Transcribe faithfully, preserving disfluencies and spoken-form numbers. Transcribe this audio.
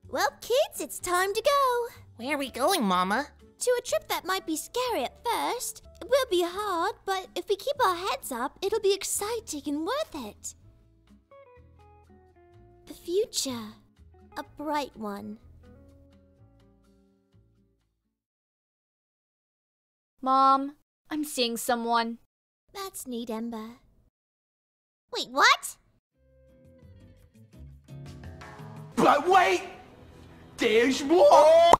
Well, kids, it's time to go. Where are we going, Mama? To a trip that might be scary at first. It will be hard, but if we keep our heads up, it'll be exciting and worth it. The future. A bright one. Mom, I'm seeing someone. That's neat, Ember. Wait, what? But wait! There's more!